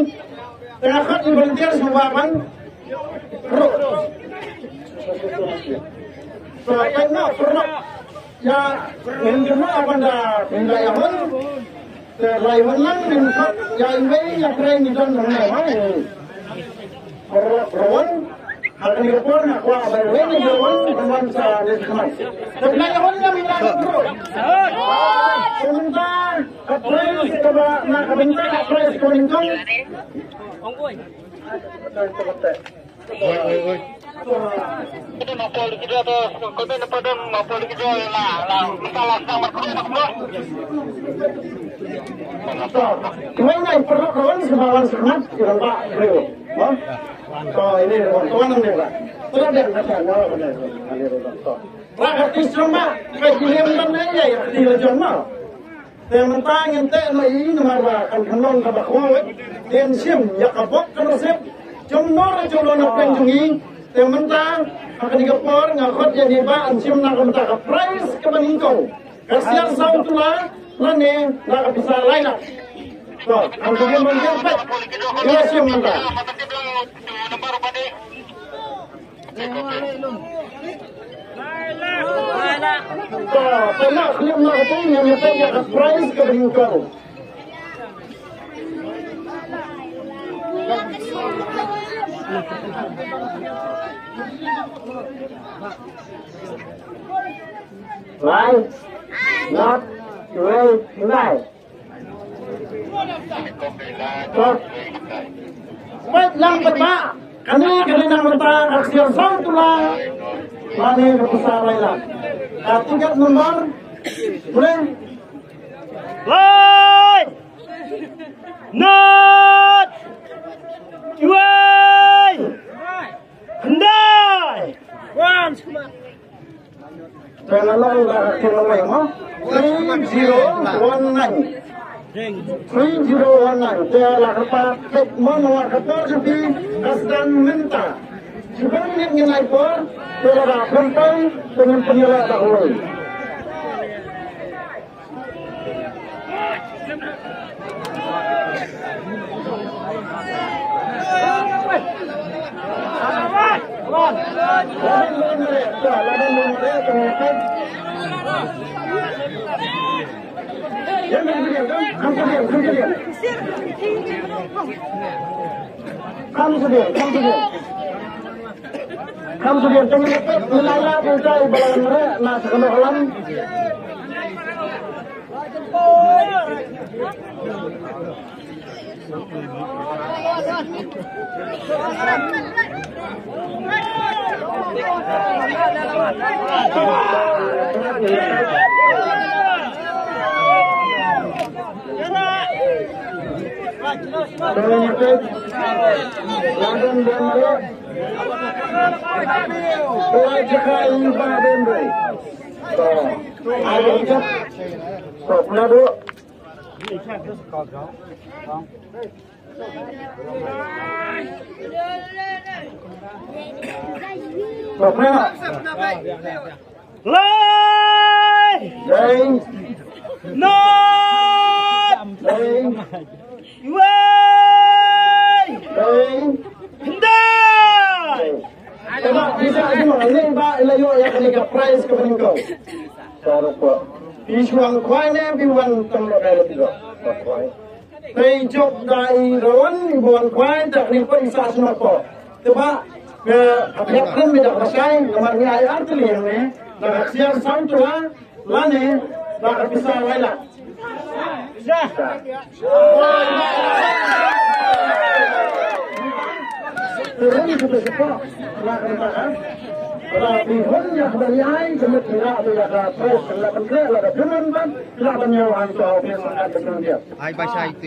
tengah kat volunteer sembahan pro so pernah ya mengena apa dah tinggal yang lain lang minkat ya ini yang keren di dalam mana Rowan akan dikepor nak kuah berwen Rowan teman saya teman tapi yang mana minat bro sebentar kapres coba nak bentar kapres kuning-kuning ongkoi kita napol kita tu kita nak padam napol kita lah masalah sama kerja Gimana perlu kawan sebawan semangat kita Pak Rio, oh ini kawan ini Pak, sudah ada nasihat nol benar benar. Pak artis cuma kayak film dan aja ya di lejon mal. Yang mentang ente lagi nomor kan kenong kabak kuat, tensim ya kabok kan resep, cuma nak penjungi, yang mentang akan digepor ngakot jadi Pak ansim nak mentang price kebaningkau, kasihan sautulah. Lani nak bisa lain nak. So, untuk yang menjemput, dia siap mentah. So, pernah klip nak itu yang nyata prize ke bingkau. Lain, not. Wait, right. Wait lang ba? Kani nang mentang aksyon sound tulang. Mani kepusaran lang. Tingkat nomor. Boleh? Wait. Not. Wait. Hendai. Once. Jangan lupa kilometer mo. 3019 Tiada kepat Menua kepat Sepi Kasdan minta Sebenarnya nilai por Tiada penting Dengan penilai dahulu Kamu sudah, tengok wilayah pusat balangan mereka nak sekolah prize ke peningkau. Taruh Isuang kuai ni biwan tengok dari tiga. Pejok dari rawan biwan kuai tak ribu isa semua ko. Tiba ke apa pun tidak pakai nomor ni ayat tulis ni. Nak siar sound tu lani nak bisa lailah. Turun kita cepat. Nak katakan. Tapi hanya kebanyakan semut tidak ada press, tidak penting, tidak cuman kan, tidak penyewaan soal pesangan dengan dia. Hai baca itu.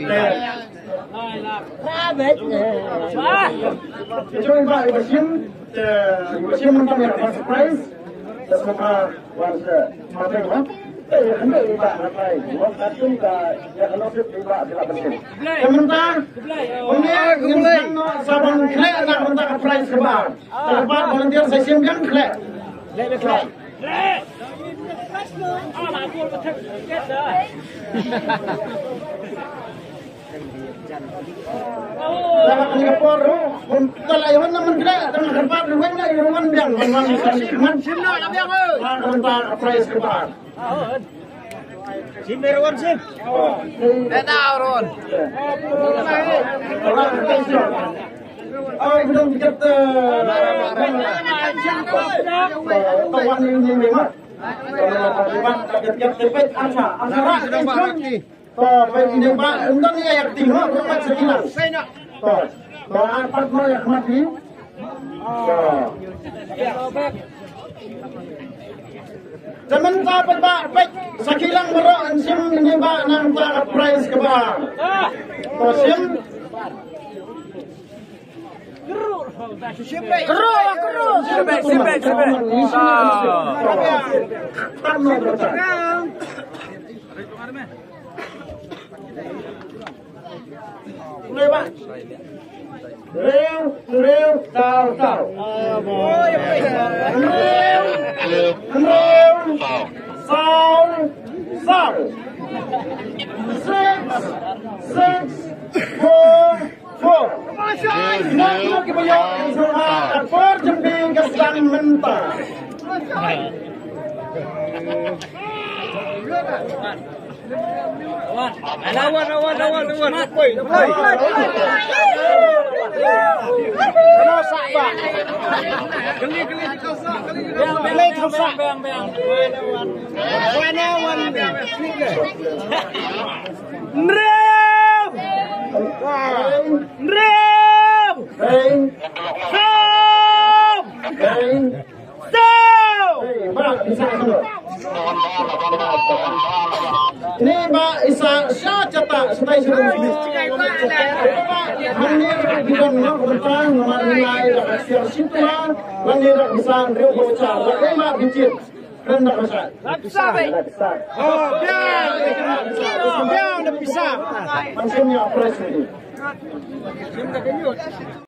Cuma Pak Ibasim mentang yang ada surprise, semoga warga mati kan. Hendak Pak apa? Waktu itu ya kalau Pak tidak penting. Sementara, ini sabang kle nak mentang surprise kebar. Terlepas volunteer saya siapkan kle. Kle. Dapat ngepor, kalau iwan naman kena, tengah tempat luar na iwan biang, iwan man. Simno na biang oh. Tentang price kebar. Sim meron sim. Dah Ron. Orang tension. Oh, belum dikata. Kawan ini memang. Kawan kaget cepet asa. Asa tension. Oh, ini pak, undang ni yang tinggal, rumah sekilas. Oh, apa mau yang mati? Oh. Sementara pak, sekilang merok sim ini pak nang tak price ke bawah. Oh, sim. Keruh. Sebek. Mulai pak. Rew, tahu. Rew, sal. 6, 4. Nak kebayang surat apa jembing kesan mentah. Lawan. Kena sakba. Geli dikosak. Geli kosak. Beang. Lawan. Ini Mbak Isa cetak setai sudah Mandir bukan kebetulan nomor nilai hasil situlah mandir bisa riu bocah. Lagi Mbak bincin rendah besar. Besar. Oh biar bisa. Maksudnya operasi ini.